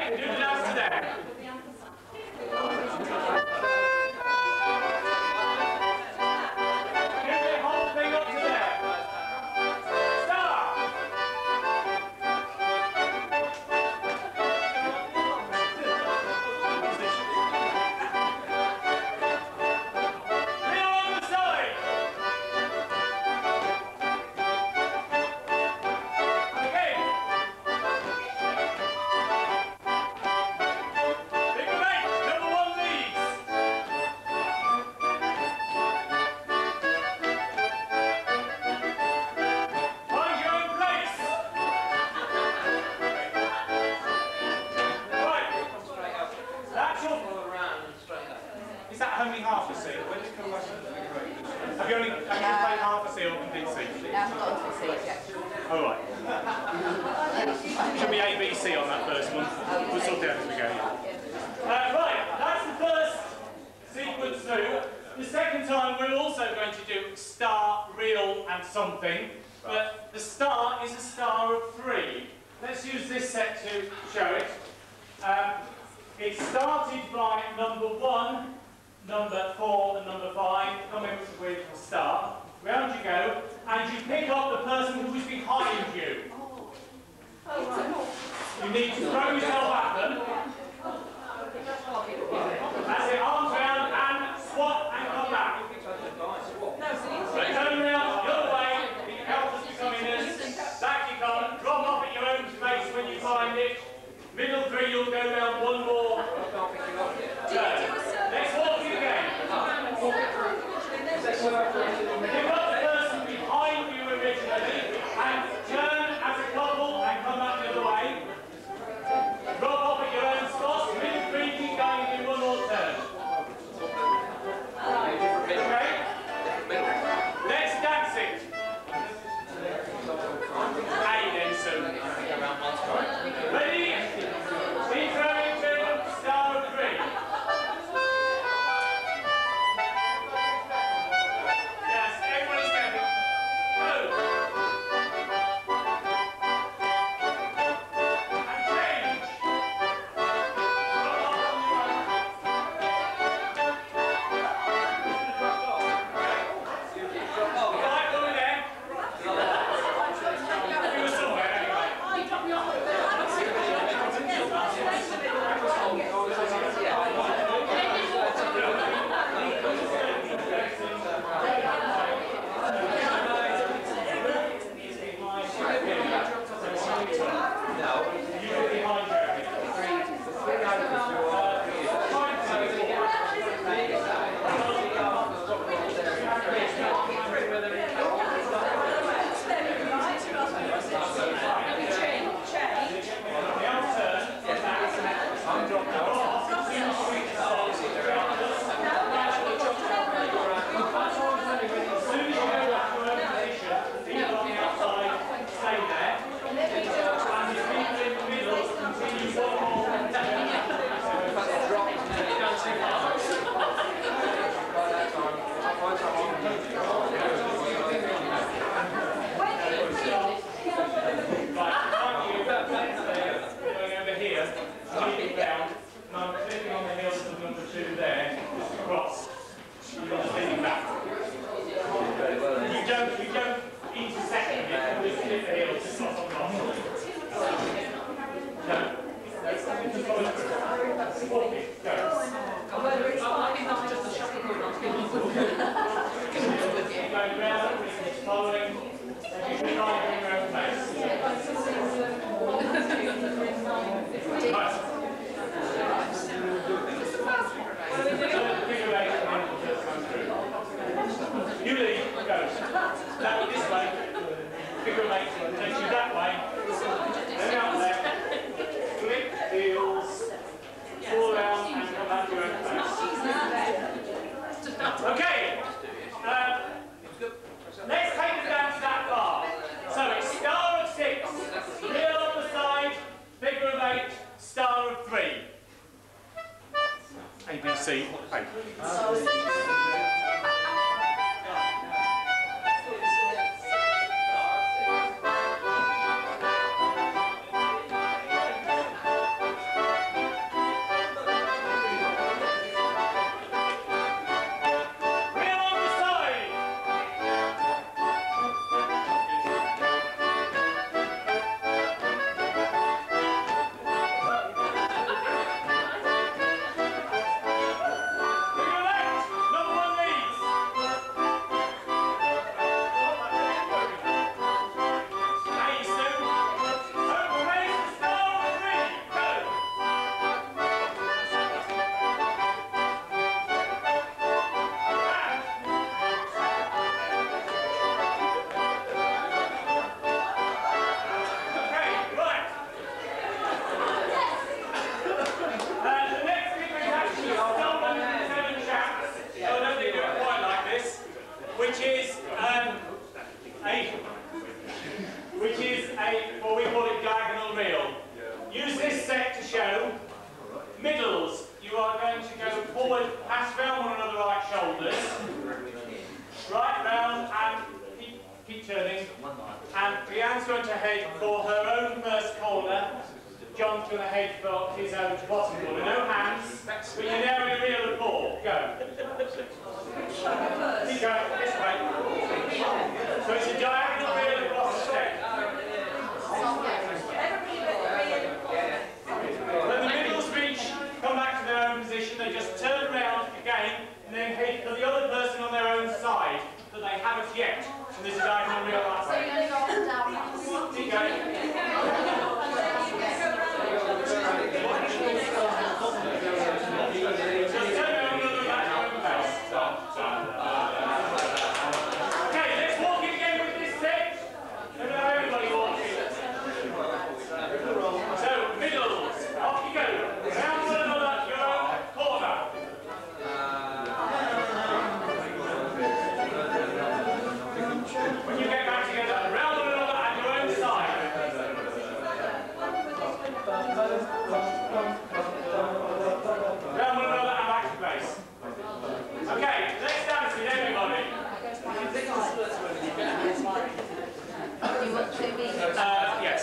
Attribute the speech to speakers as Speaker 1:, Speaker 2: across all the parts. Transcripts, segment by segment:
Speaker 1: do the dance to there. Give the whole thing up to there. Start. Real on the side. Again. Figure eight, number one leads. Find your own place. Right. That's your... Is that only half a C? When did it come back to the figure eight? Have you played half a C or complete C?
Speaker 2: I haven't got to see it yet.
Speaker 1: Oh, right. Should be A, B, C on that first one. We'll sort it out as we go. Right, that's the first sequence through. The second time we're also going to do star, real and something. But the star is a star of 3. Let's use this set to show it. It started by number 1, number 4 and number 5. Coming with a star. Round you go, and you pick up the person who is behind you. You need to throw yourself at them. That's it, arms round and swap and come back. Turn around, the other way, the elbows become inners. Back you come, drop off at your own space when you find it. Middle 3, you'll go down one more. Let's walk you again. Pick up the person behind you originally and turn as a couple and come back the other way. Drop off at your own spot. Middle 3, keep going and do one more turn. Okay? Let's dance it. A then soon. Ready? Intro into star of 3. Yes, everybody's stepping. Go. And change. Right, go again. You were somewhere anyway. Okay, let's take the dance that far. So it's star of 6, real on the side, figure of 8, star of 3. A, B, C, 8. what we call it diagonal reel. Use this set to show middles. You are going to go forward, pass round one another like shoulders, right round and keep turning. And Leanne's going to head for her own first corner. John's going to head for his own bottom corner. No hands, but you're now in a reel of 4. Go. Keep going, this way. So it's a diagonal reel across the step. When the middles reach, come back to their own position, they just turn around again and then head for the other person on their own side that they haven't yet. And there's a diagonal reel that way. Keep going. Okay, let's walk in again with this set. Let me have everybody walking. So, middles, off you go. Round one another, your own corner. When you get back together, round one another at your own side. Round one another and back to base. Okay, let's dance it, everybody. Yes.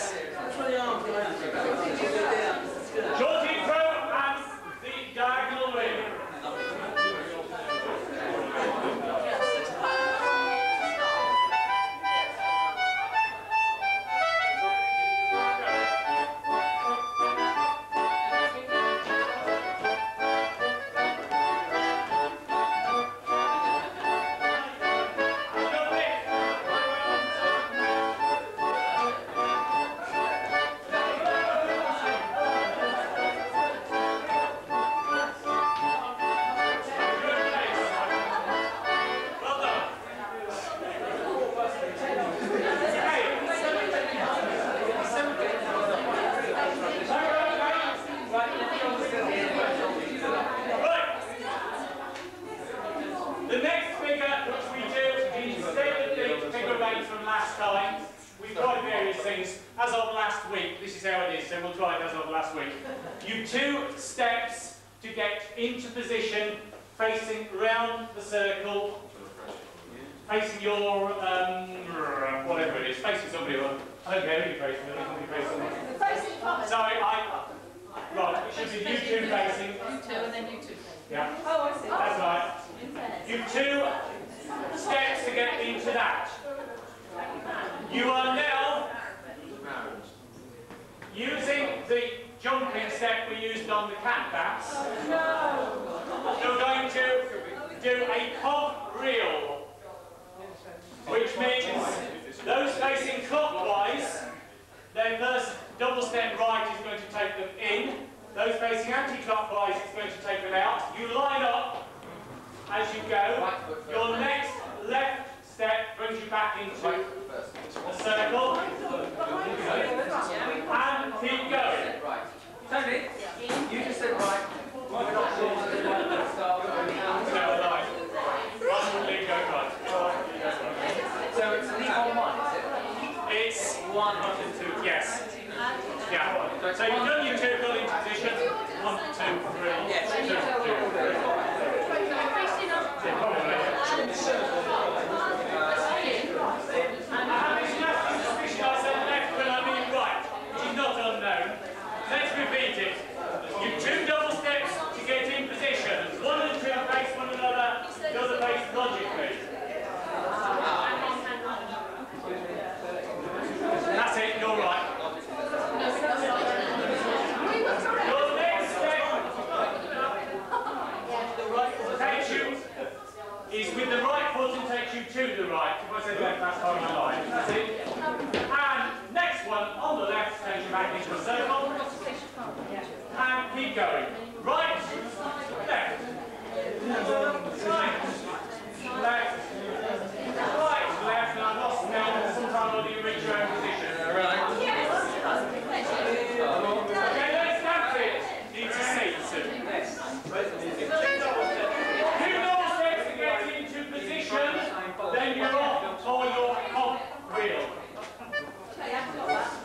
Speaker 1: Short intro and the diagonal ring. As of last week, this is how it is, so we'll try it as of last week. You 2 steps to get into position, facing round the circle, facing your, whatever it is, facing somebody. I don't care who you're facing, you can be facing me. Sorry, right, it should be you 2 facing.
Speaker 2: You 2 and then you 2.
Speaker 1: Yeah.
Speaker 2: Oh, I see.
Speaker 1: That's right. You 2 steps to get into that. You are now using the jumping step we used on the cat dance. You're going to do a cog reel, which means those facing clockwise, their first double step right is going to take them in. Those facing anti-clockwise is going to take them out. You line up as you go. Your next left step brings you back into a circle. And keep going.
Speaker 3: Tony, you just said right. We're not sure whether we're going to start going out.
Speaker 1: No, right. One will leave, go right.
Speaker 3: So it's leave on 1, is it?
Speaker 1: It's 1 and 2, yes. Yeah. So you've done your 2, got into position. 1, 2, 3.
Speaker 3: Yes.
Speaker 1: 2, 2, 3. Probably. Let's repeat it. You 2 double steps to get in position. 1 and 2 face one another, the other face logically. That's it, you're right. Your next step takes you, is with the right foot and takes you to the right. If I said left, that's how I lie. That's it. And next one on the left takes you back into a circle. And keep going. Right, left. Right, left. Right, left. And I've lost now. Sometime when you reach your own position.
Speaker 3: Right.
Speaker 1: Okay, let's dance it. Need to see soon. 2 double steps to get into position. Then you're off for your cog reel.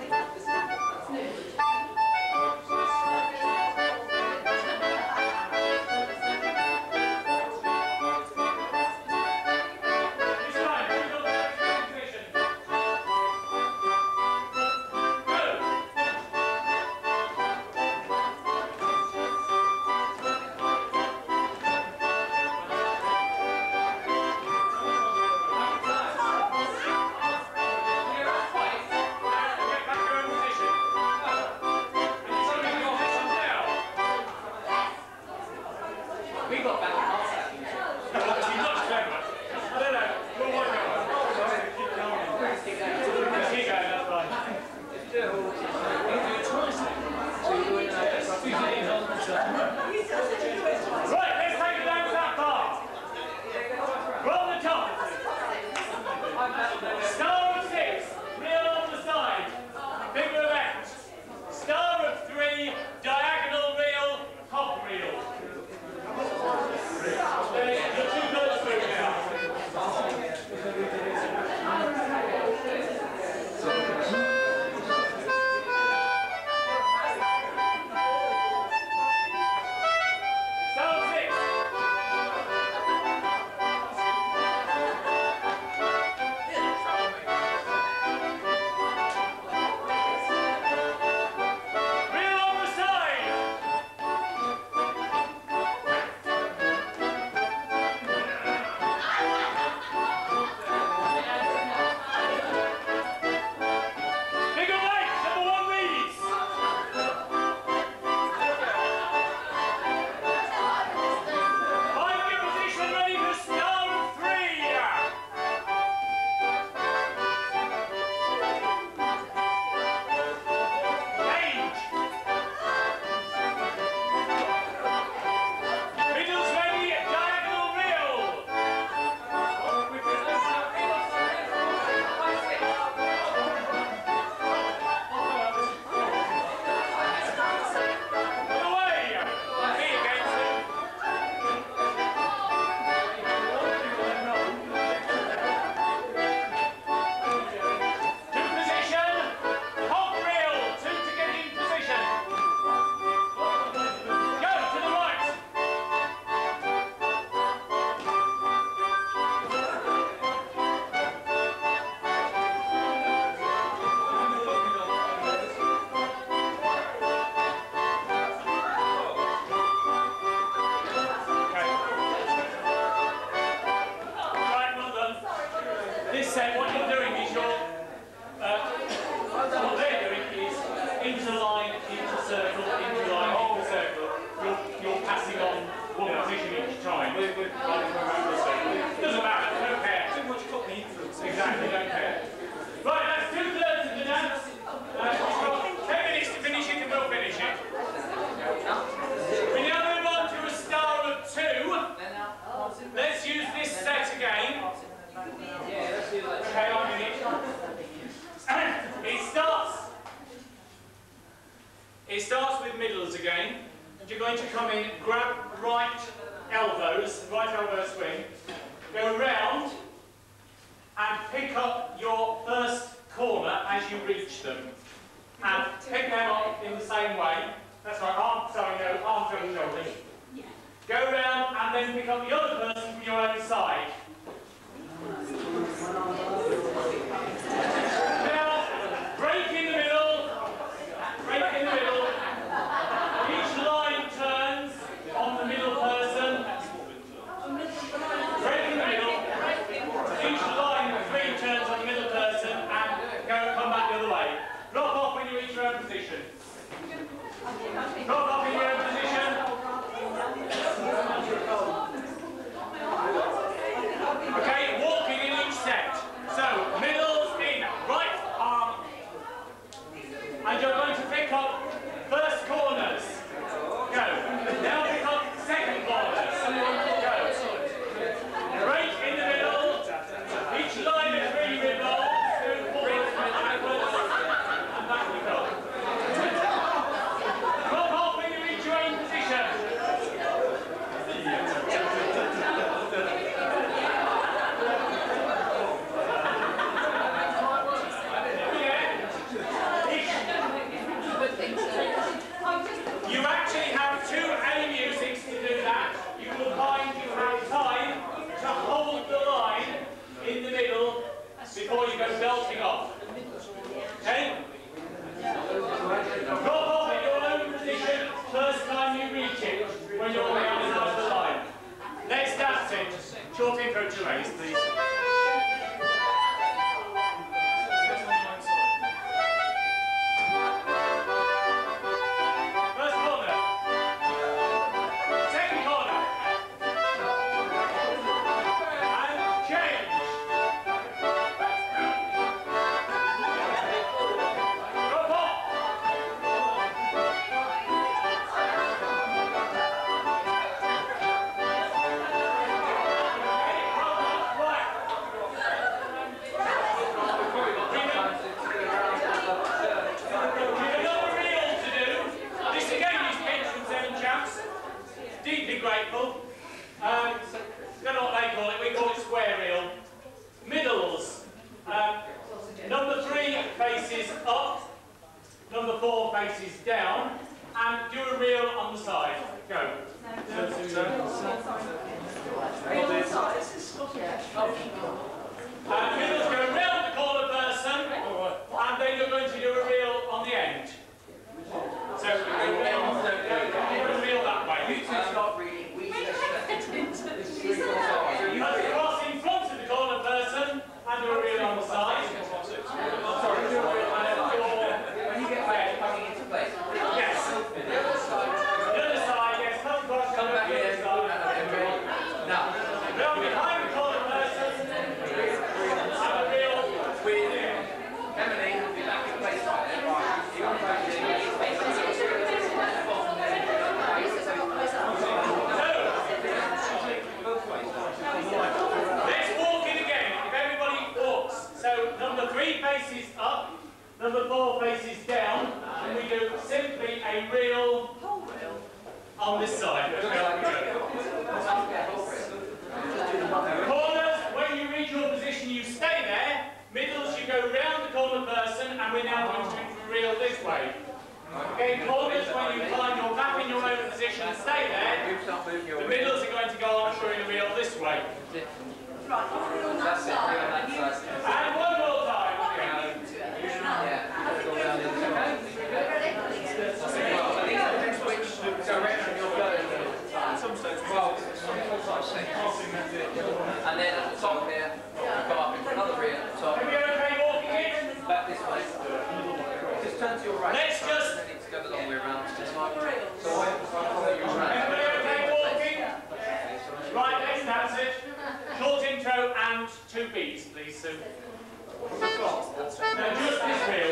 Speaker 1: into line, into circle, into line, into circle. You're passing on one position each time. Doesn't matter, don't care.
Speaker 2: Too much company influence.
Speaker 1: Exactly, don't care. Right, that's 2/3 of the dance. We've got 10 minutes to finish it and we'll finish it. We now move on to a star of 2. Let's use this set again.
Speaker 3: Yeah, let's do that.
Speaker 1: Okay, on a minute. It starts with middles again. And you're going to come in, grab right elbow swing, go round and pick up your first corner as you reach them. And pick them up in the same way. That's right, arms over shoulders. Go round and then pick up the other person from your own side. Now, break in the middle. Break in the middle. Each line turns on the middle person. Break in the middle. Each line 3 turns on the middle person and come back the other way. Drop off when you reach your own position. Drop off in your own position. Okay, walking in each set. So, middles in, right arm. And you're going to pick up first corners. Go. Now pick up second corners. Go. Break in the middle. Each line of 3 revolves. Do forwards and backwards. And back we go. Drop off when you reach your own position. You actually have 2 A musics to do that. You will find you have time to hold the line in the middle before you go belting off. Okay? Drop off at your own position first time you reach it when you're on the other side of the line. Let's dance it. Short intro to A's, please. Grateful. Don't know what they call it. We call it square reel. Middles. Number 3 faces up. Number 4 faces down. And do a reel on the side. Go. Middles go round the corner person, and then you're going to do a reel on the end. So reel that way.
Speaker 3: You two start reading.
Speaker 1: Cross in front of the corner person and do a reel on the side.
Speaker 3: Sorry, when you get back, coming into place.
Speaker 1: Yes.
Speaker 3: The other side.
Speaker 1: The other side, yes. Come back
Speaker 3: here. Now.
Speaker 1: Round behind the corner person and a reel with
Speaker 3: Emily will be back in place right there. Right. You got back in.
Speaker 1: Let's walk in again, if everybody walks. So number 3 faces up, number 4 faces down, and we do simply a reel on this side. Corners, when you reach your position, you stay there. Middles, you go round the corner person, and we're now going to reel this way. Okay, corners, when you find you're back in your own position, stay there. The middles are going to go on through the reel this way.
Speaker 3: That's it.
Speaker 1: And one more time.
Speaker 3: Which direction you're going? Well, and then at the top here, you go up into another reel at the top.
Speaker 1: Are you okay walking in?
Speaker 3: Back this way. just turn to your right.
Speaker 1: Let's just...
Speaker 3: Then it's go the long way around. So
Speaker 1: Everybody okay walking? Right, let's dance it. Short intro and 2 beats, please, Sue. Now, just this reel.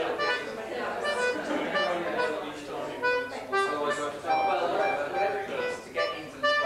Speaker 3: Whatever it needs to get into the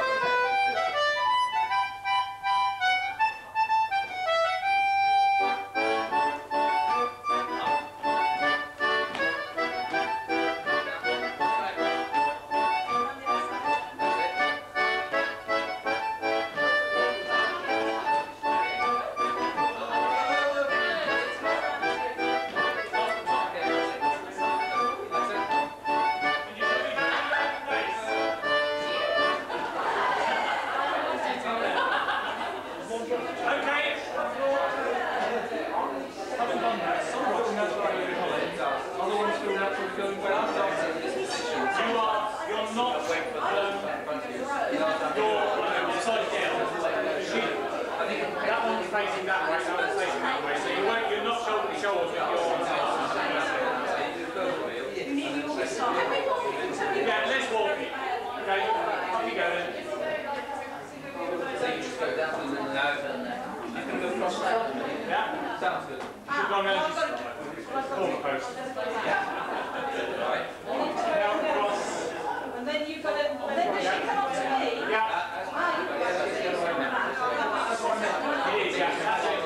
Speaker 1: facing that way, so I'm facing that way. So you're not shoulder to shoulder with your arms. Yeah, let's walk it. Okay, off you go then.
Speaker 3: So you just go down and then you can go across that.
Speaker 1: Yeah.
Speaker 3: Sounds good.
Speaker 1: You should go around this corner post.
Speaker 3: Yeah. Right.
Speaker 1: Now cross.
Speaker 2: And then you've got to, then you should come up to me.
Speaker 1: Yeah. It is, yeah. That's it.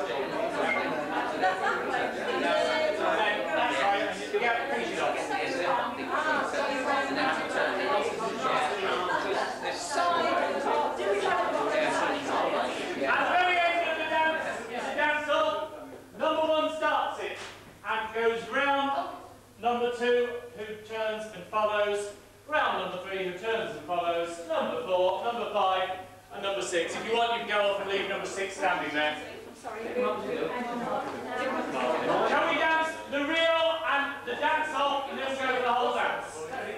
Speaker 1: That's right. Yeah, finish it off. At the very end of the dance off, number 1 starts it and goes round number 2, who turns and follows, round number 3, who turns and follows, number 4, number 5, and number 6. If you want, you can go off and leave number 6 standing there. Can we dance the reel and the dance off, and then we'll go for the whole dance?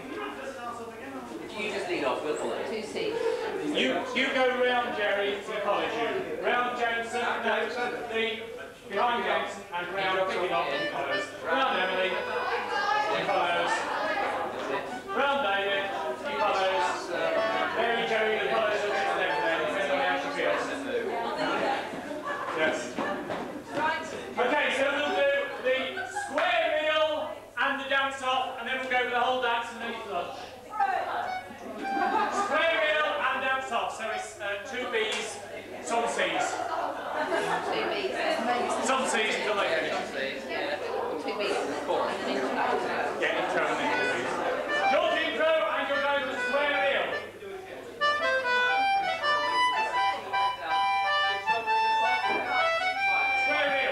Speaker 3: If you just lead off, we'll follow.
Speaker 2: 2 C's.
Speaker 1: You go round Jerry to follow you. Round Jameson, the behind Jameson, and round picking up and follows. Round Emily, he follows. Round David, he follows. Mary Jerry, he follows up to them there, depending on how she feels. Yes. Okay, so we'll do the square reel and the dance off, and then we'll go for the whole dance and then it's lunch. Square reel and dance off, so it's 2 B's, some C's.
Speaker 2: 2 B's.
Speaker 1: Some C's until they finish.
Speaker 2: 2 B's.
Speaker 1: Yeah, intro and then 2 B's. Short intro and you'll go for the square reel. Square reel.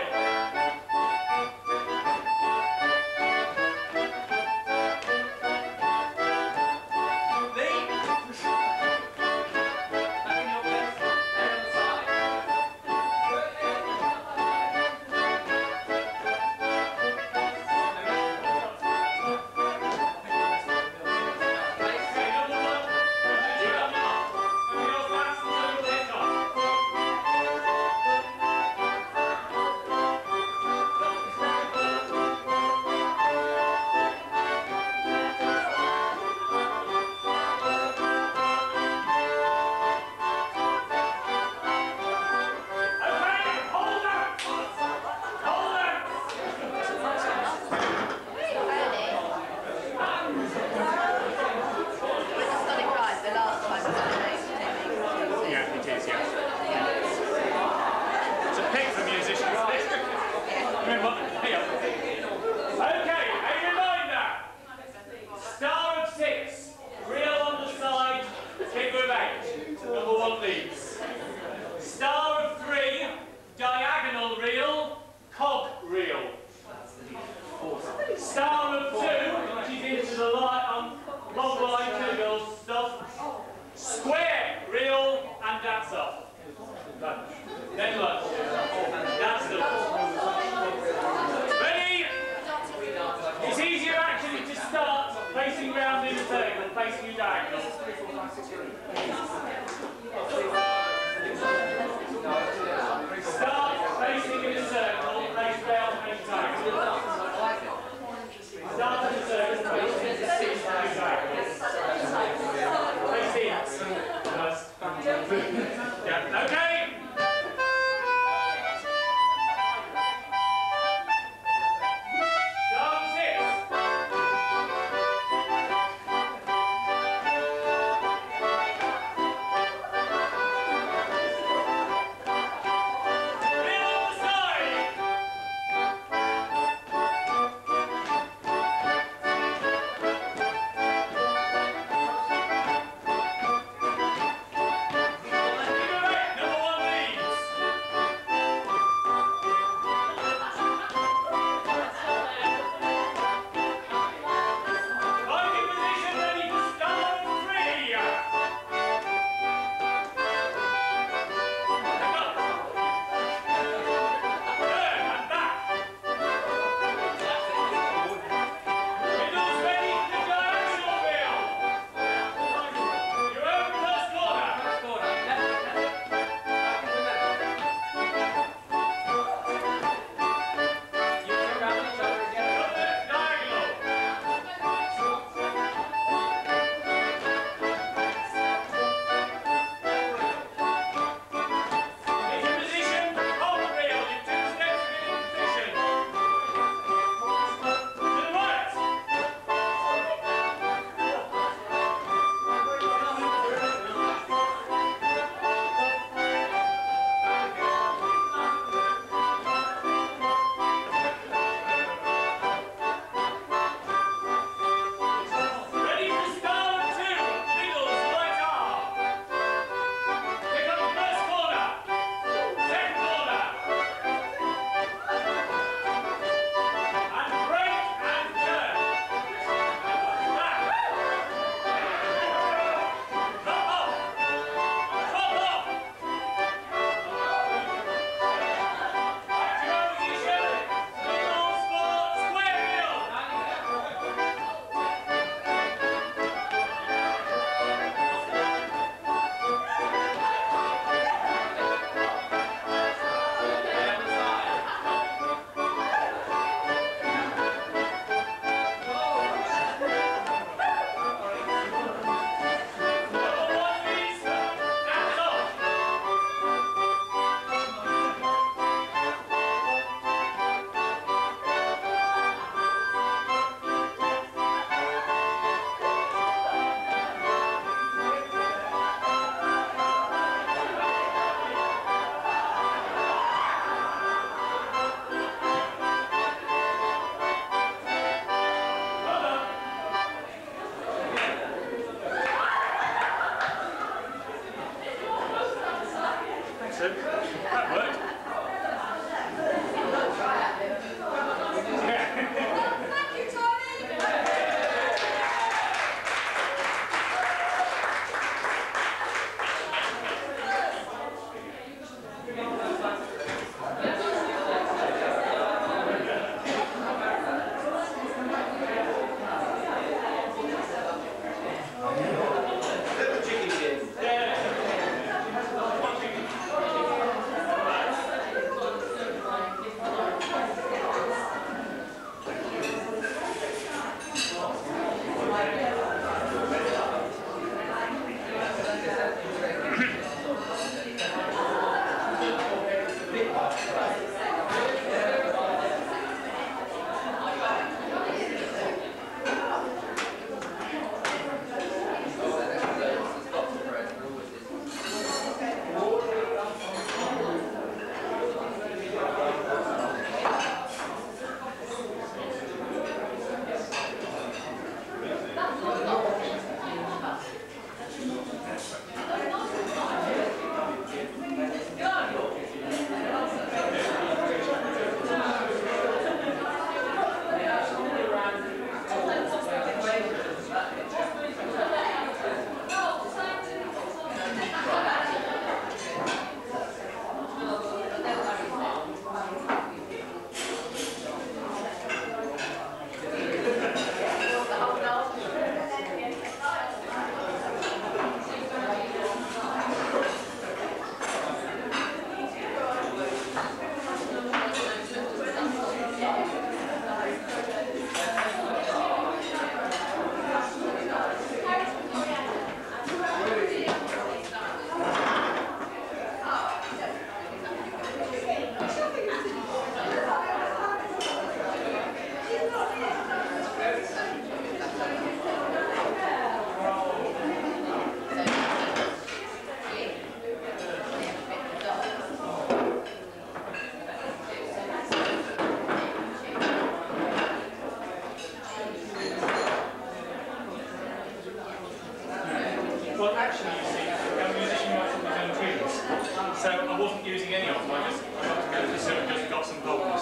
Speaker 1: actually, you see, a musician writes all his own tunes. So I wasn't using any of them. I got to go to the circus and got some vocals.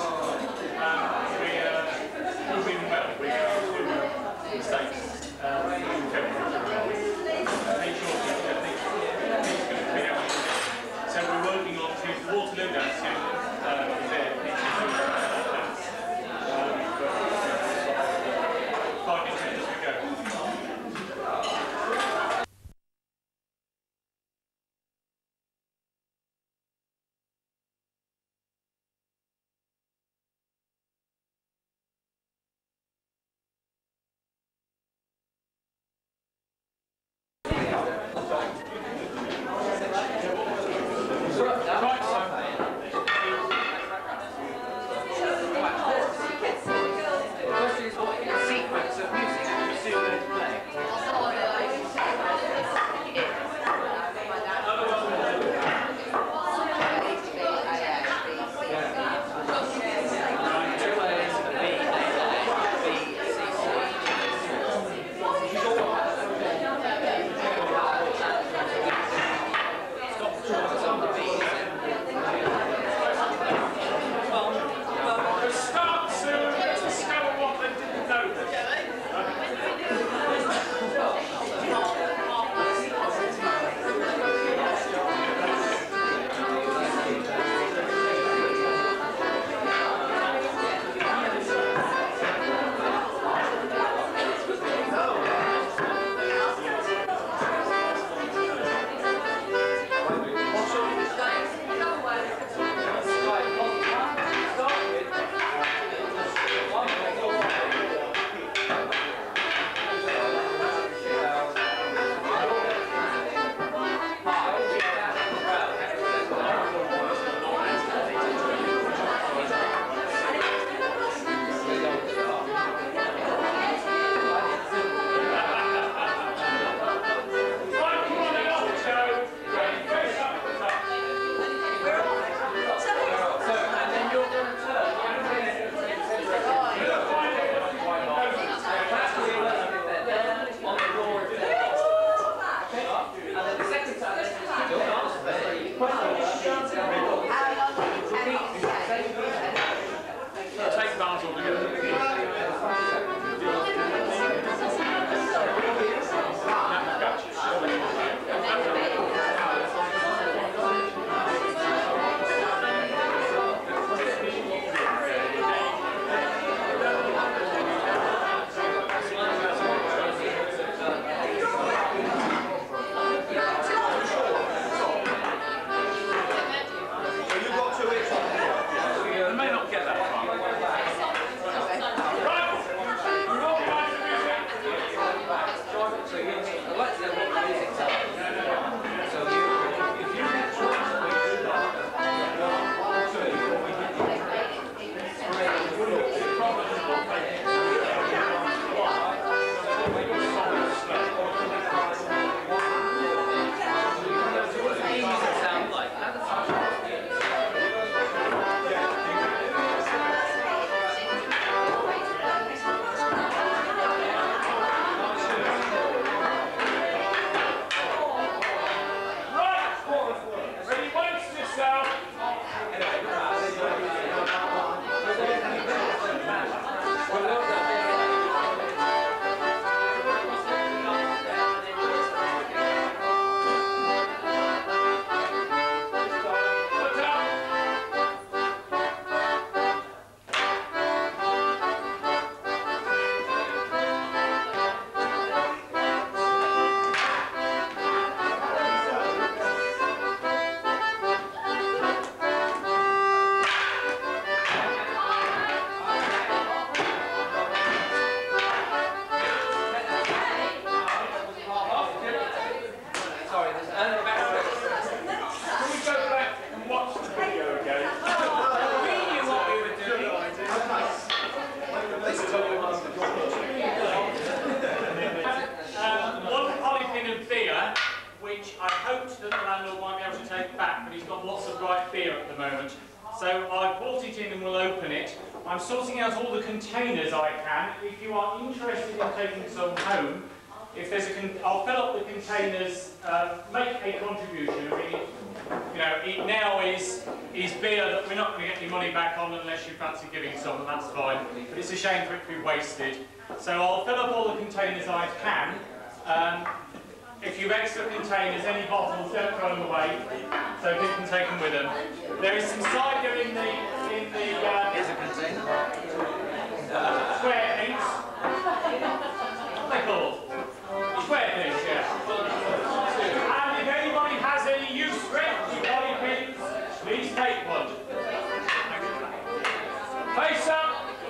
Speaker 1: We're doing well. We're in the States. So we're working on the Waterloo dance there. 5 minutes as we go. So I've brought it in and we'll open it. I'm sorting out all the containers I can. If you are interested in taking some home, if there's I'll fill up the containers, make a contribution. I mean, you know, it now is beer that we're not going to get any money back on unless you fancy giving some, and that's fine. But it's a shame for it to be wasted. So I'll fill up all the containers I can. If you've extra containers, any bottles, don't throw them away, so people can take them with them. There is some cider in the
Speaker 4: Here's a container.
Speaker 1: square things. What are they called? Square things, yeah. And if anybody has any use for it, your body pins, please take one. Face up.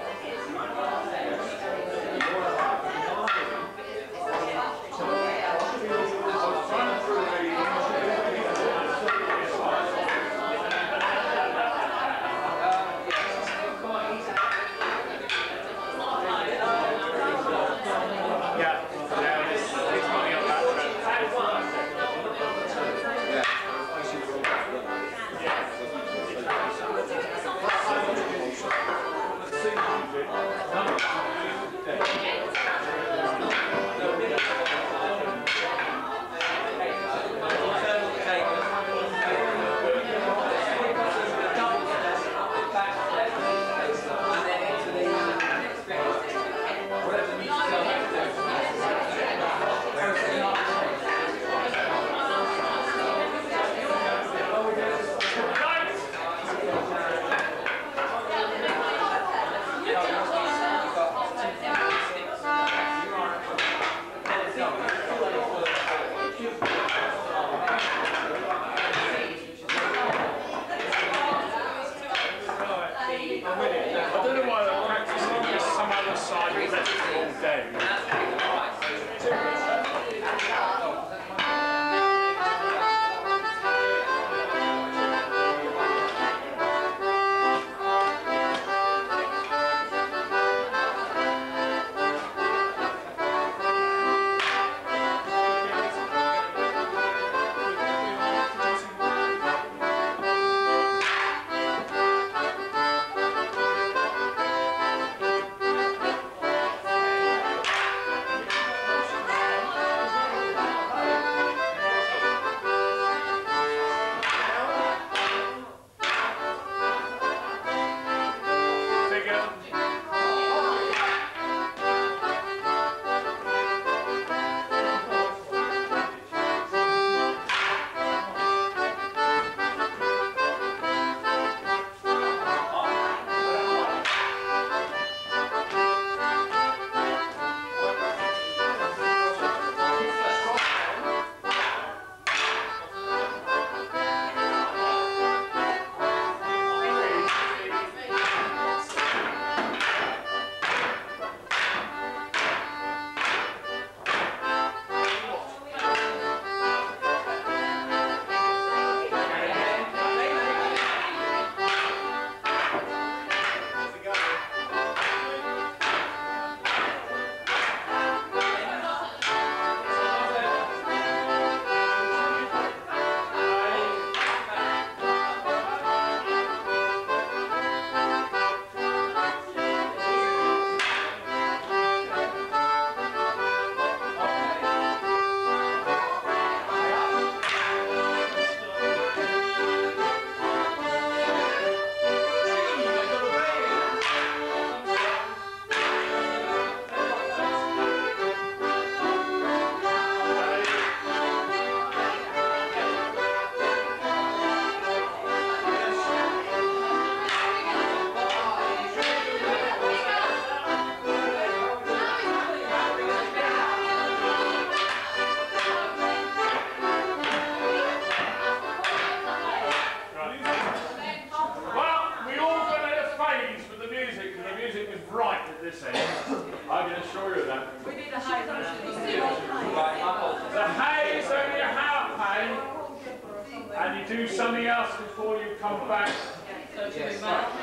Speaker 1: and you do something else before you come back.
Speaker 3: Yes.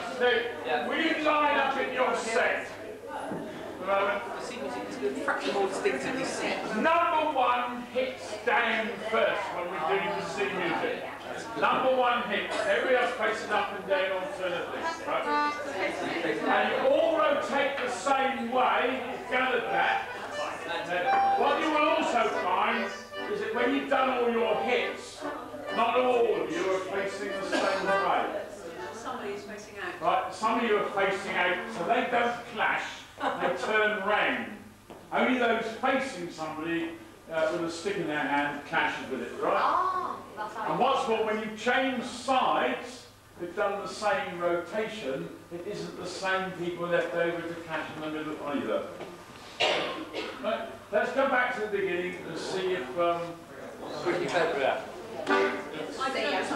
Speaker 1: Now, will you line up in your set?
Speaker 4: The C music is a fraction more distinctively C.
Speaker 1: Number one hits down first when we do the C music. Number one hits. Everybody else faces up and down alternately. Right? And you all rotate the same way, gathered that. What you will
Speaker 5: done all your hits, not all of you are facing the same way.
Speaker 2: Somebody is facing out.
Speaker 5: Right, some of you are facing out, so they don't clash, they turn round. Only those facing somebody with a stick in their hand clashes with it, right?
Speaker 2: Ah, that's how
Speaker 5: And what's more, when you change sides, they've done the same rotation, it isn't the same people left over to clash in the middle either. Right, let's go back to the beginning and see if...
Speaker 4: Quickly paper it out.
Speaker 2: I think that's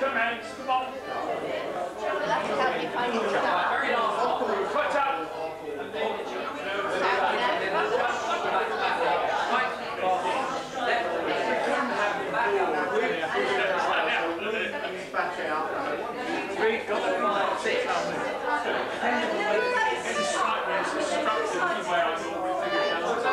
Speaker 5: commence. Come on.
Speaker 6: That's how you find your stuff.
Speaker 3: Very last one.
Speaker 5: Foot up.
Speaker 1: We've got to find six. It's like it's structured where I thought we figured it out.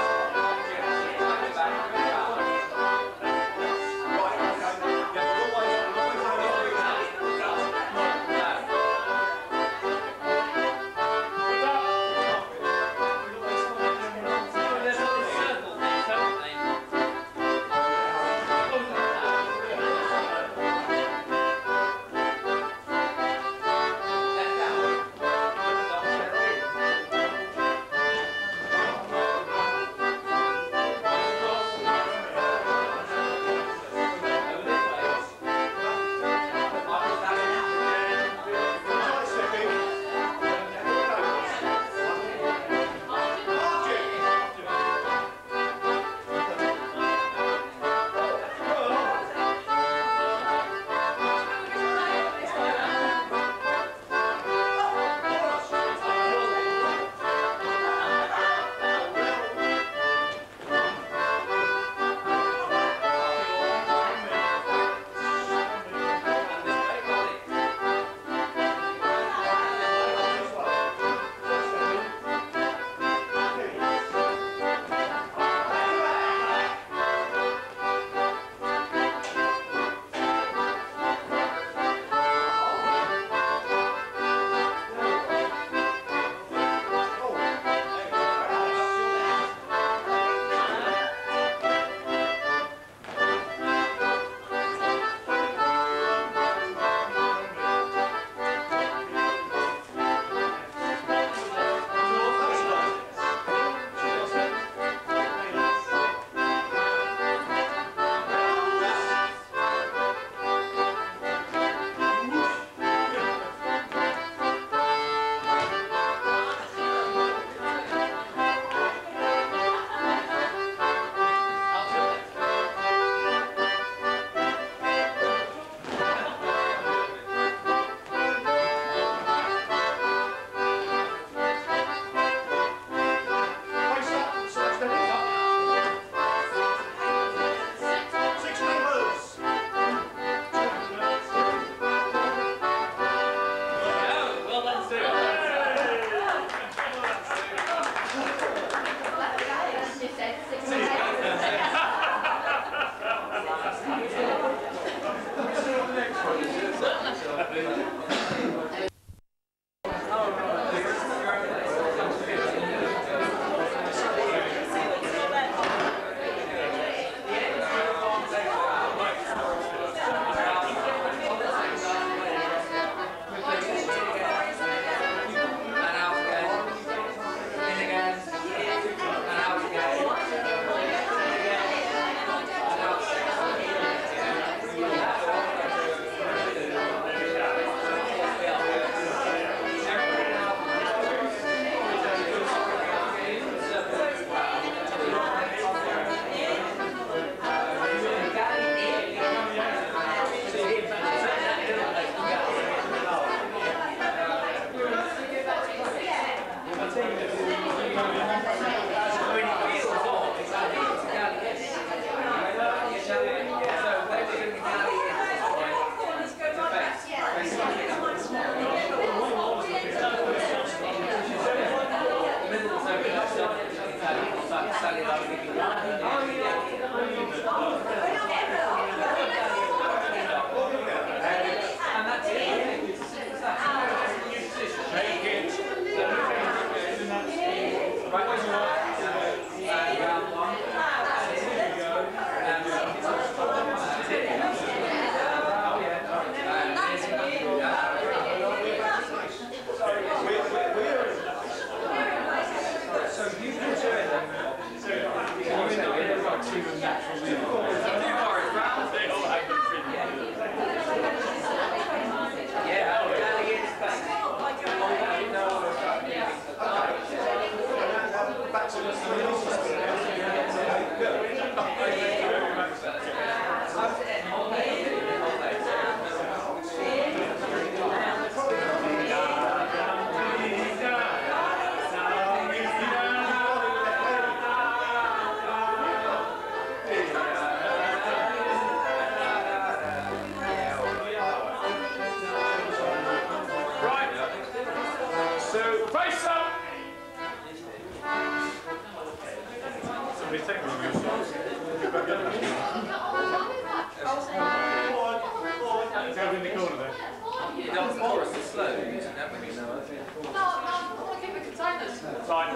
Speaker 1: side.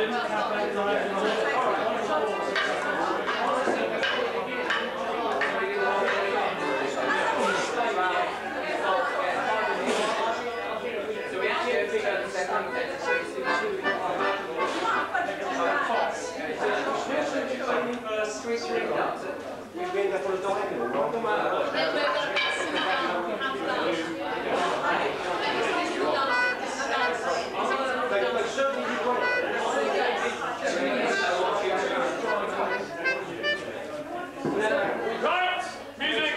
Speaker 1: Right, music.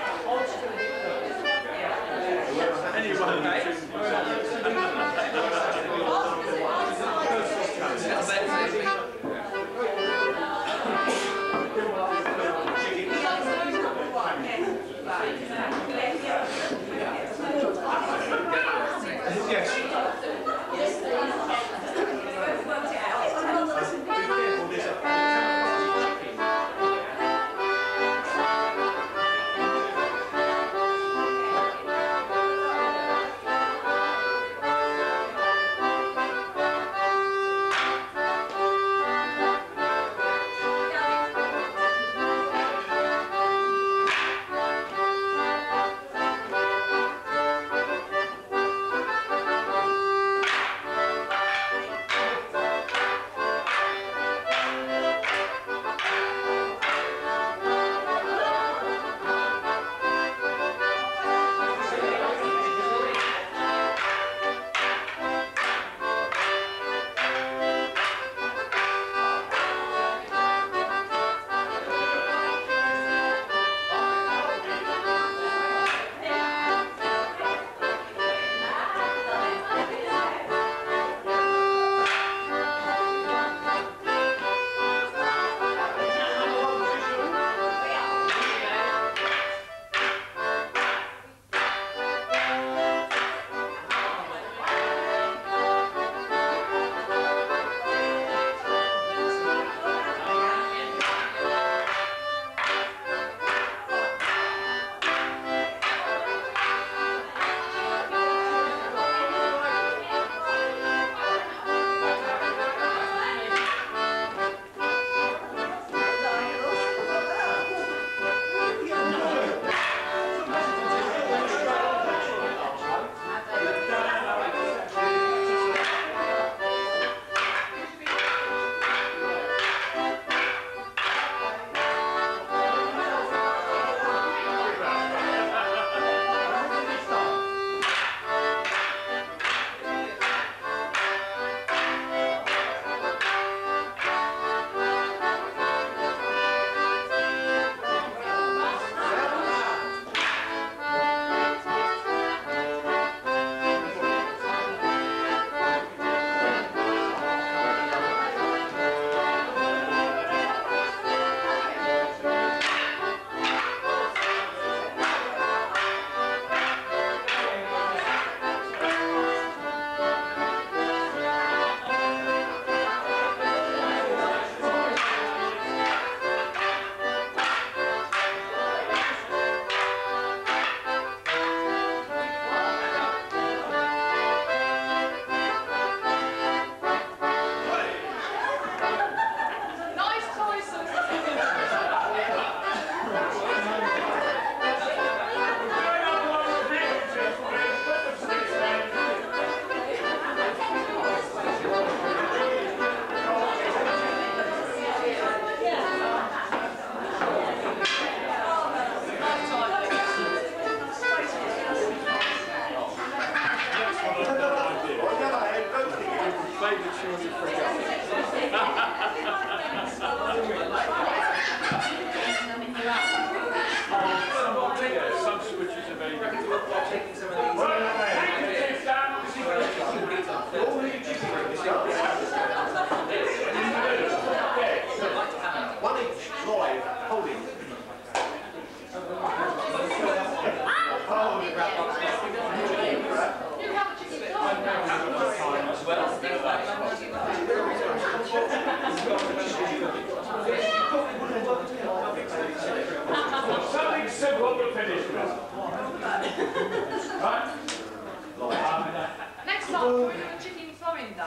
Speaker 3: Well,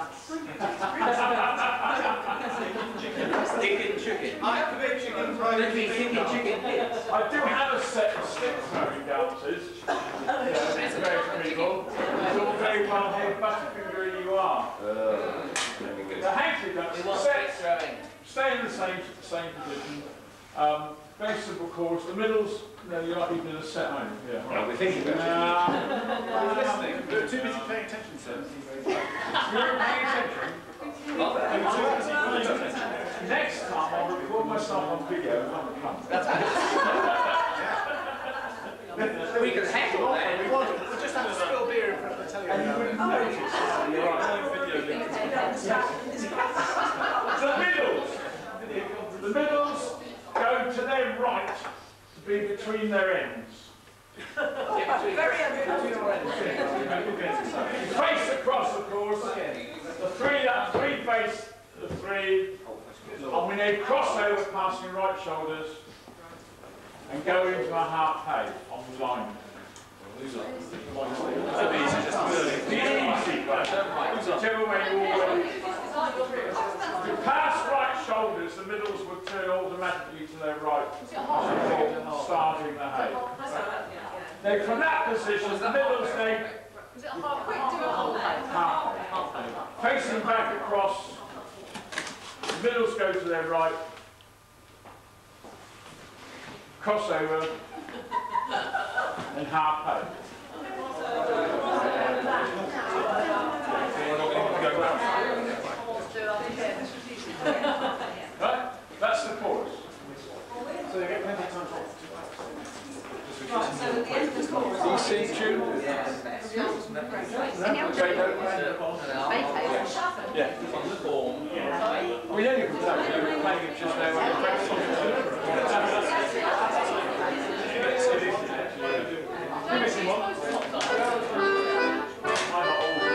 Speaker 4: Chicken, chicken.
Speaker 3: I have to make chicken fried chicken.
Speaker 5: I do have a set of stick throwing dances. Very people. It's all very well here, Butterfinger you are. The Hankey dance, stay in the same position. Very simple chords. The middles, no, you're not even in a set home. Yeah.
Speaker 4: Well, we're thinking about
Speaker 5: We're listening.
Speaker 3: We're too busy paying attention, sir.
Speaker 5: You're paying attention. Next time I'll record myself on video and have a come.
Speaker 4: We can handle that.
Speaker 3: We just have to spill beer in front of the telly.
Speaker 5: And you wouldn't notice. The middles go to their right to be between their ends. Face across, of course. The three face the three. And we need crossover passing right shoulders and go into a half pay on the line. Whichever way you already. If you pass right shoulders, the middles will turn automatically to their right, starting the hay. Then from that position, the middles then half hay. Facing back across, the middles go to their right, crossover, and half hay. Right? That's the chorus.
Speaker 3: So you get plenty of time for
Speaker 2: Right, so at the end of the chorus.
Speaker 5: C tune? Yeah.
Speaker 4: On the form.
Speaker 5: We know you can play. You're playing it just now when you're practicing. You're missing one. I'm not old.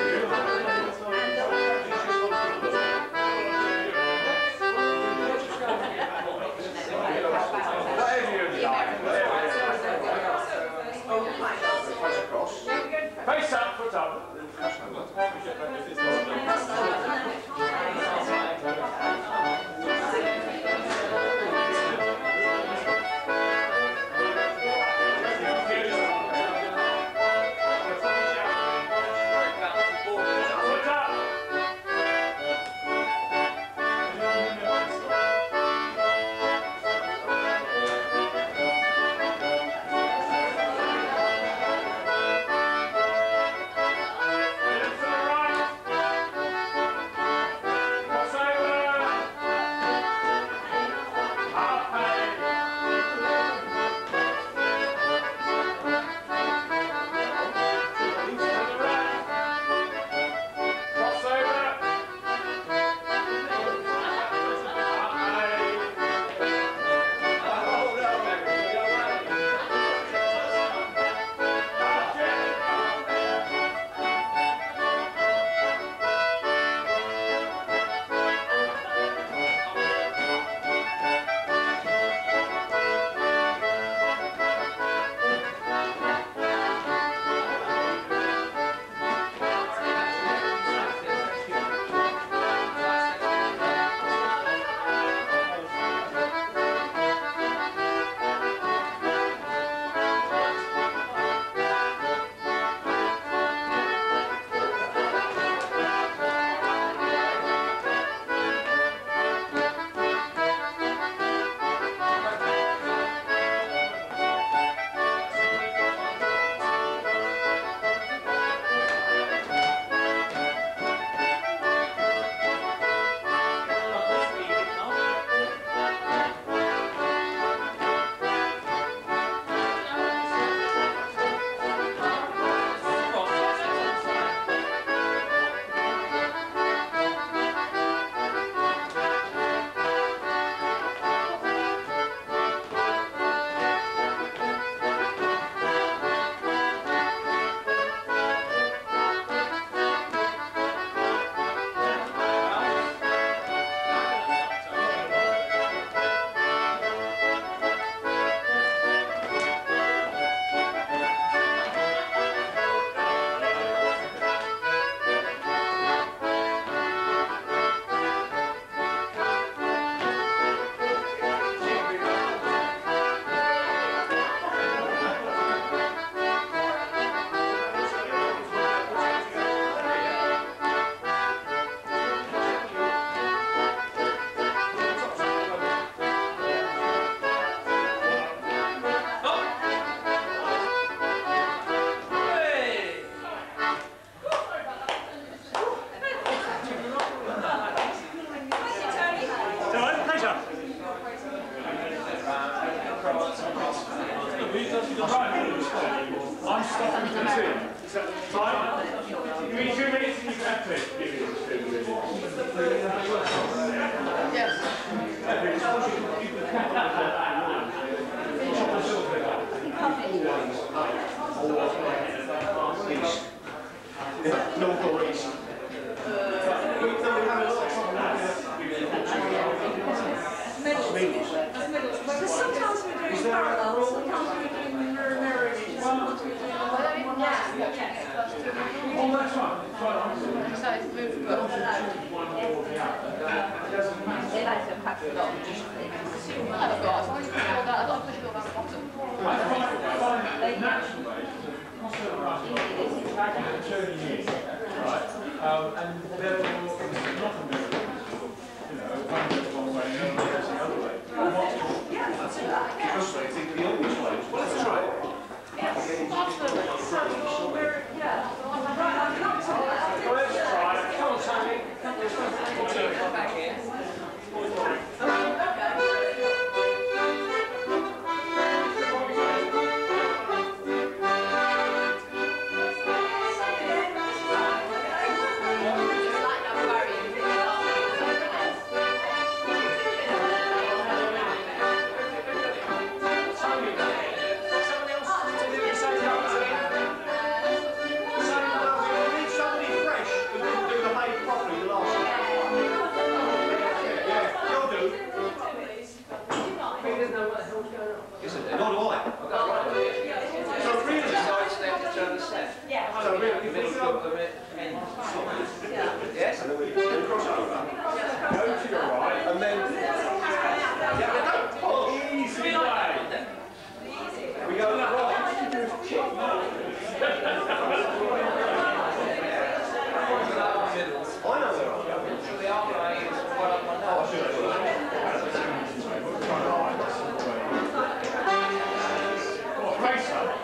Speaker 5: Face up, foot up. find natural ways to cross over and turning in, right? And therefore, it's not a miracle. You know, one goes one way and the other goes the other way.
Speaker 4: Well, let's try it. Come on, Tony. Come back in. Yes? And then we cross over. Go to your right. And then... Easy way. We go right. I know where I'm going. So the other way is well up my nose. I should have
Speaker 5: Racer?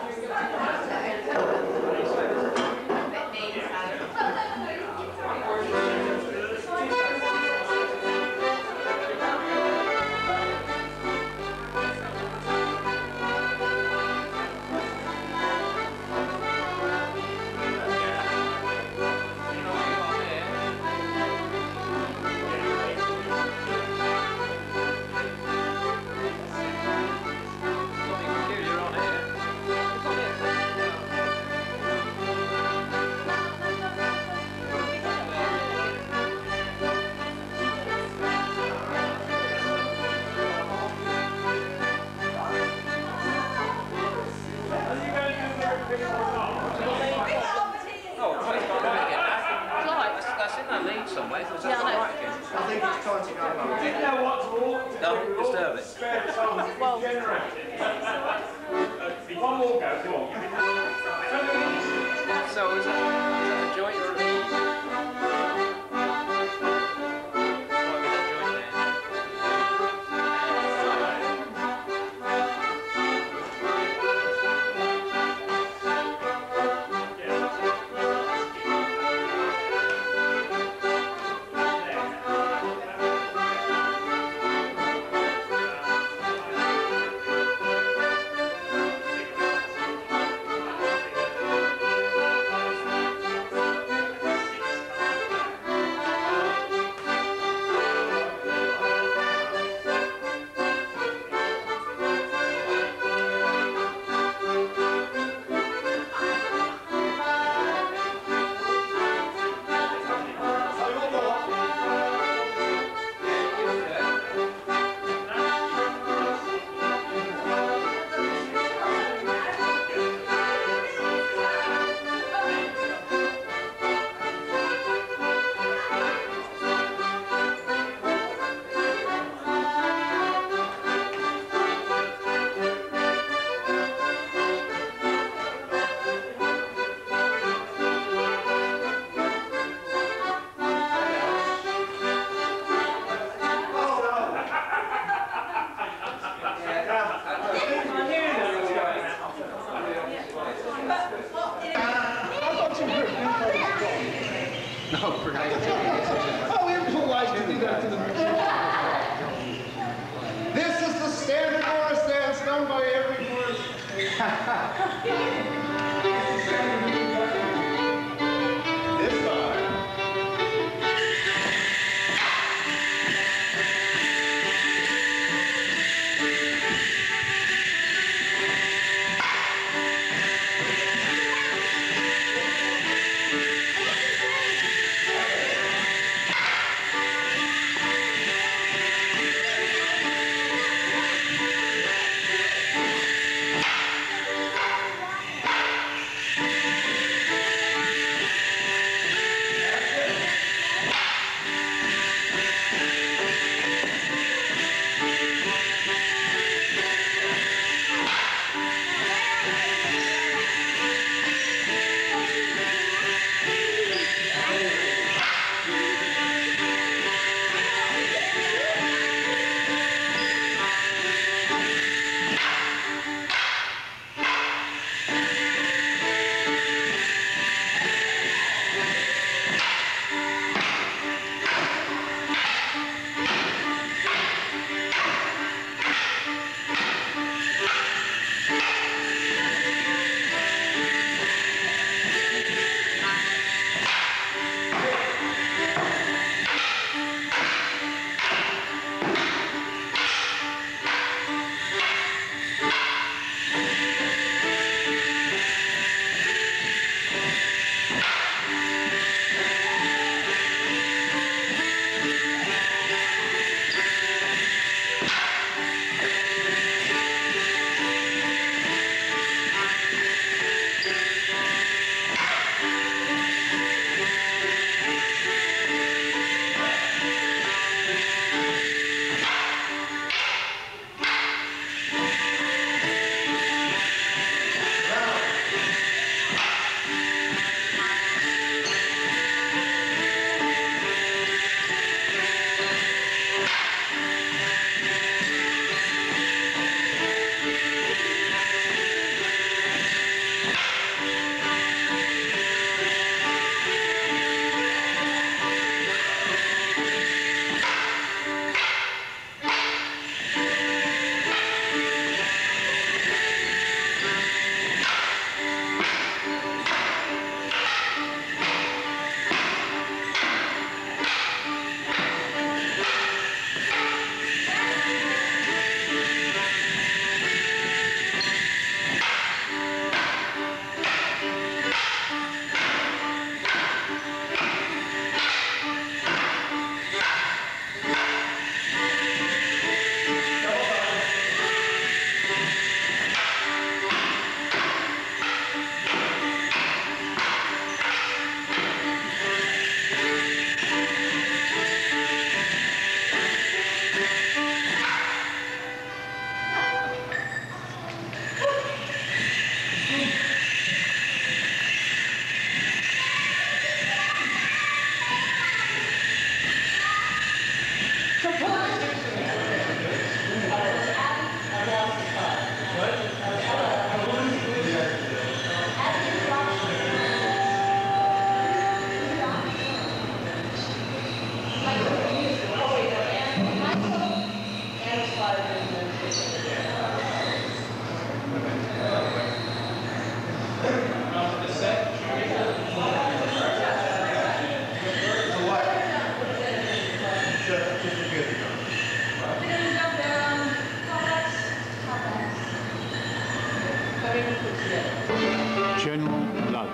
Speaker 7: General Blood.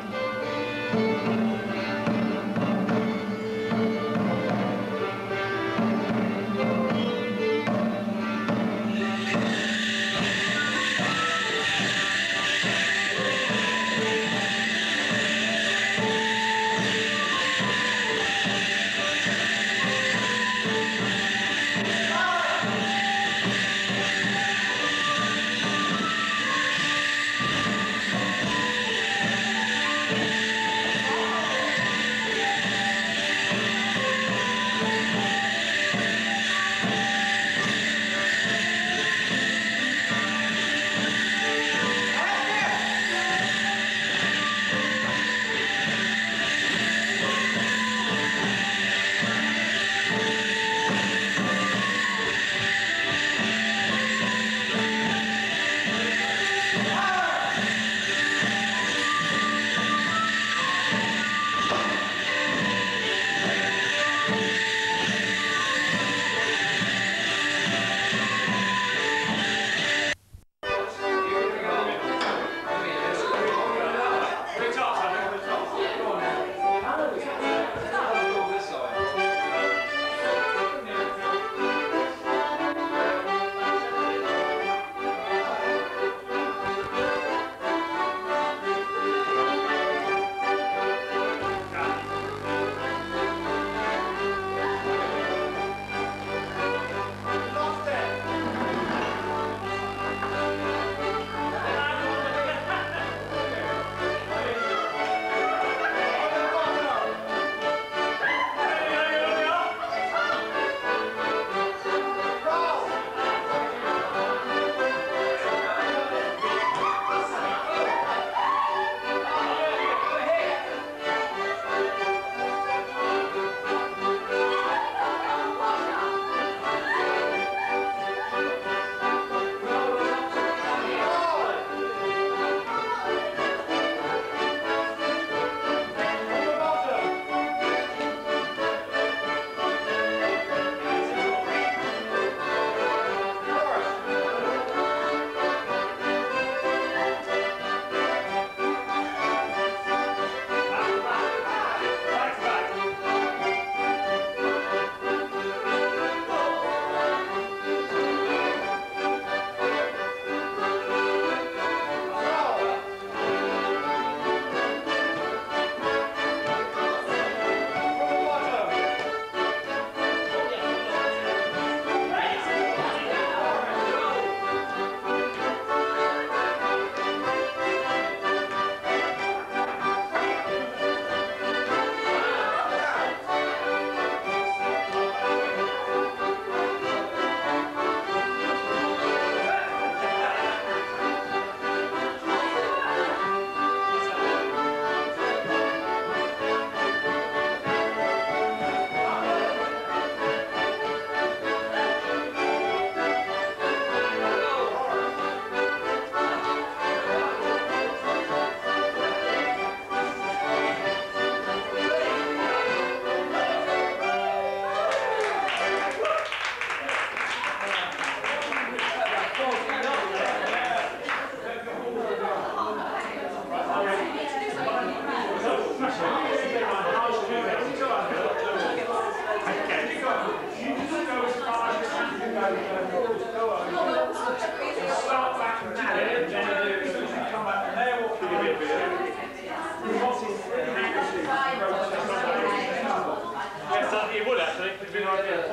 Speaker 1: Yes, it would actually. It'd be an idea.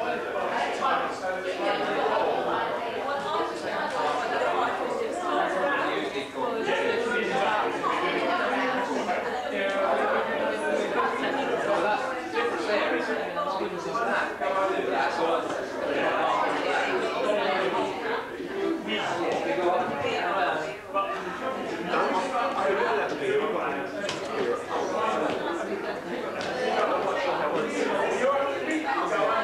Speaker 4: You're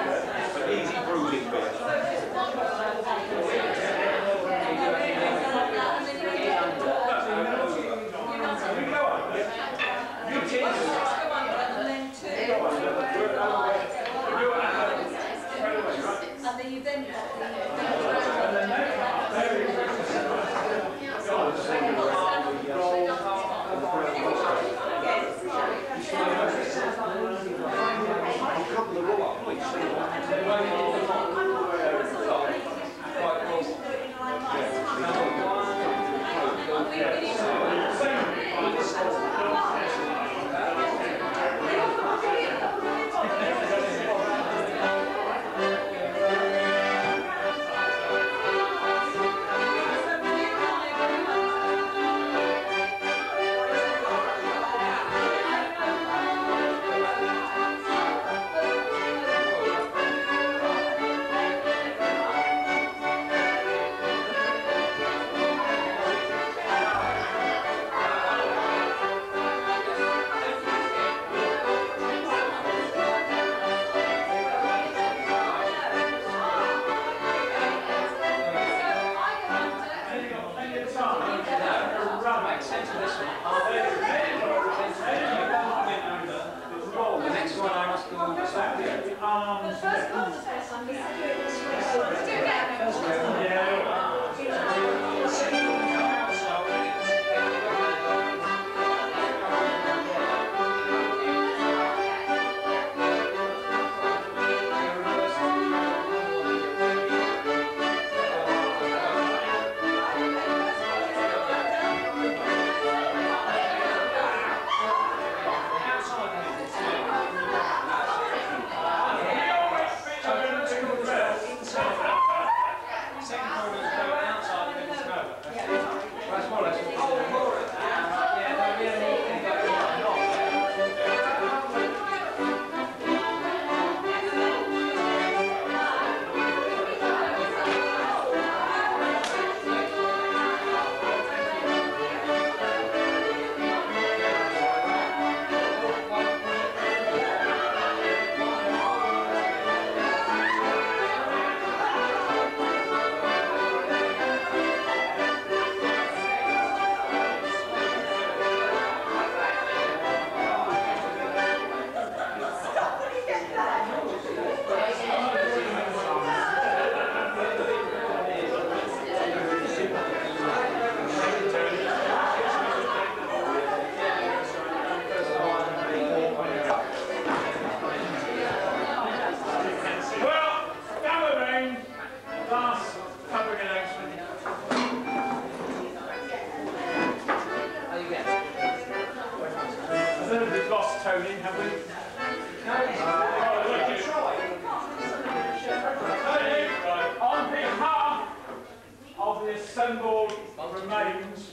Speaker 5: assembled remains.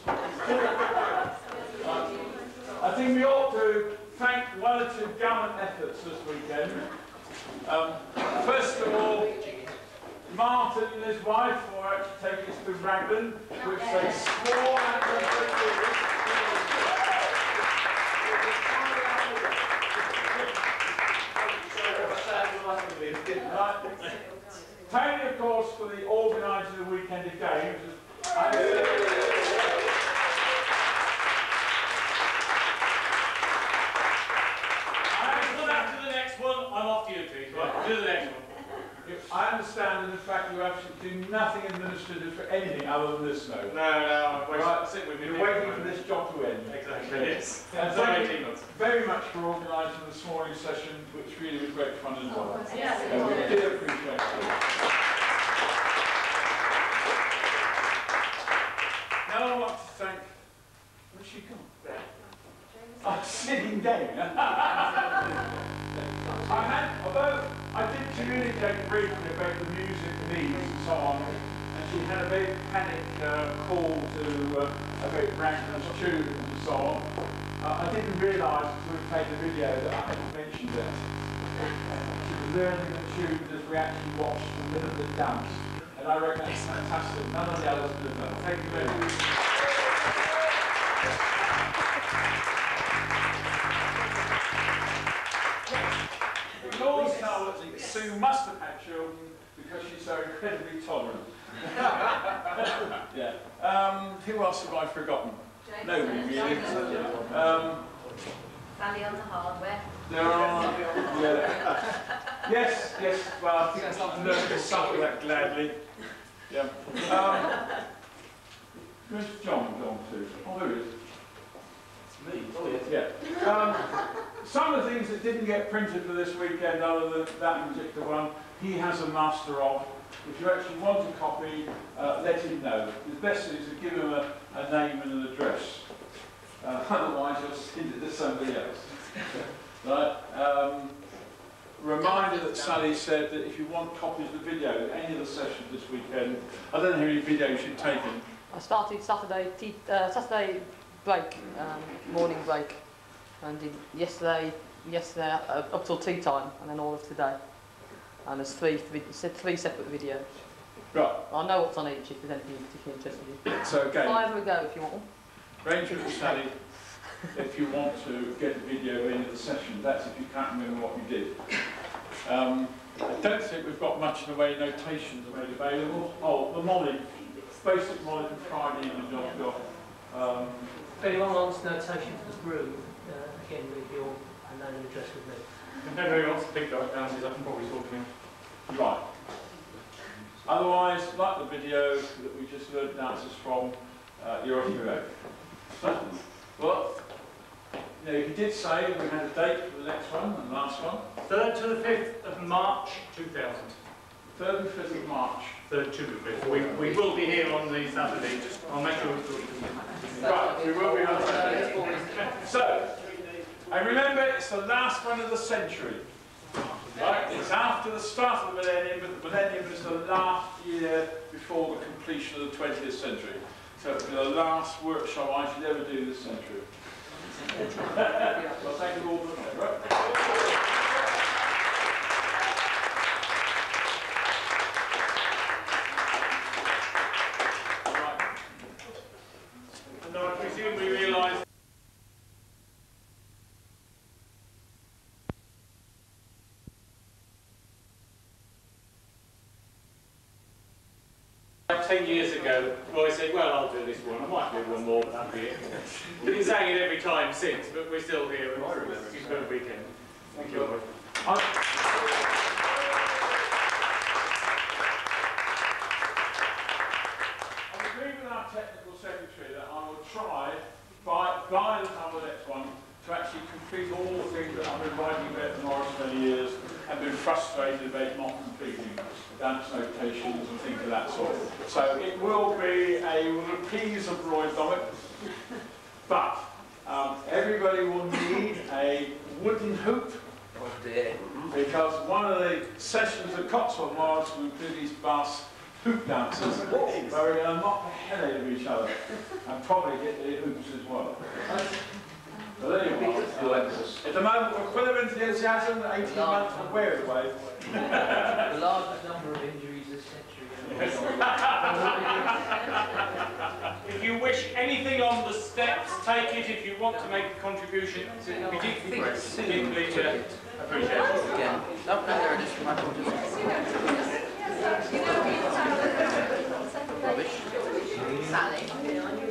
Speaker 5: I think we ought to thank one or two gallant efforts this weekend. First of all, Martin and his wife for actually taking us to Raglan, which they swore at Tony, of course, for the organising of the weekend of games. And
Speaker 1: after the next one, I'm off duty. Right, do the next one.
Speaker 5: I understand, in fact, you actually do nothing administrative for anything other than this note.
Speaker 1: No, I'm waiting,
Speaker 5: right.
Speaker 1: you're
Speaker 5: waiting for this job to end.
Speaker 1: Exactly, yes.
Speaker 5: And
Speaker 1: So
Speaker 5: thank
Speaker 1: 18
Speaker 5: you
Speaker 1: months.
Speaker 5: very much for organising this morning's session, which really was great fun as well.
Speaker 2: Yes.
Speaker 5: We did appreciate it. Now I want to thank... Where's she gone? There. I'm sitting down. Although I did communicate briefly about the music needs and so on, and she had a very panic call to about Raglan's tune and so on. I didn't realise until we played the video that I hadn't mentioned it. She was learning the tune as we actually watched the middle of the dance, and I reckon that's fantastic. None of the others could have done it. Thank you very much. Laws tell that Sue must have had children because she's so incredibly tolerant. Yeah. Who else have I forgotten? Nobody really.
Speaker 6: Sally on the hardware.
Speaker 5: There are. Yeah. Yes, yes, well, I think I'm learning to suffer that gladly. Yeah. Where's John gone to? Oh, there he is.
Speaker 1: Me? Oh, yes.
Speaker 5: Yeah. Some of the things that didn't get printed for this weekend, other than that particular one, he has a master of. If you actually want a copy, let him know. The best thing is to give him a name and an address. Otherwise, you'll send it to somebody else. Right? Reminder that Sally said that if you want copies of the video, any of the sessions this weekend, I don't know how many videos you've taken.
Speaker 8: I started Saturday break, morning break, and did yesterday up till tea time, and then all of today. And there's three separate videos.
Speaker 5: Right.
Speaker 8: I know what's on each if there's anything you're particularly interested in.
Speaker 5: So again,
Speaker 8: 5 a go if you want them.
Speaker 5: arrange it with Sally if you want to get a video in of the session. That's if you can't remember what you did. I don't think we've got much in the way of notations made available. Oh, the knowledge, basic knowledge of Friday and the job.
Speaker 9: If anyone wants notation for the brew, again with your name and address with me.
Speaker 1: If anybody wants to pick that down, I can probably talk to him.
Speaker 5: Right. Otherwise, like the video that we just learned answers from, you're off your own. Well, you know, he did say we had a date for the next one and the last one.
Speaker 1: 3rd to the 5th of March 2000.
Speaker 5: 3rd and 5th of March.
Speaker 1: 3rd to the 5th. We will be here on the Saturday. I'll make sure it's
Speaker 5: Right, we will be on Saturday. So, and remember, it's the last one of the century. Right, it's after the start of the millennium, but the millennium is the last year before the completion of the 20th century. So it'll be the last workshop I should ever do this century. Well, thank you all for that. Right? Right.
Speaker 1: And I presume we realise like 10 years ago, Roy said, well, I'll do this one. I might do one more, but that'll be it. We've been saying it every time since, but we're still here. It's got a weekend. Thank you, Roy.
Speaker 5: I agree with our technical secretary that I will try, by the time of the next one, to actually complete all the things that I've been writing about for Morris many years and been frustrated about not completing dance notations and things of that sort. So it will be a reprise of Roy Dommett, but everybody will need a wooden hoop.
Speaker 3: Oh dear.
Speaker 5: Because one of the sessions at Cotswold Morris will include these bass hoop dancers where we're going to knock the hell out of each other and probably get the hoops as well. But there you are. At the moment we're full of enthusiasm, 18 months to wear it away.
Speaker 9: The largest number of injuries this century.
Speaker 1: If you wish anything on the steps, take it. If you want to make a contribution, be deeply appreciate it.
Speaker 3: Again. No, there it is from my point of view. Rubbish.
Speaker 6: Sally.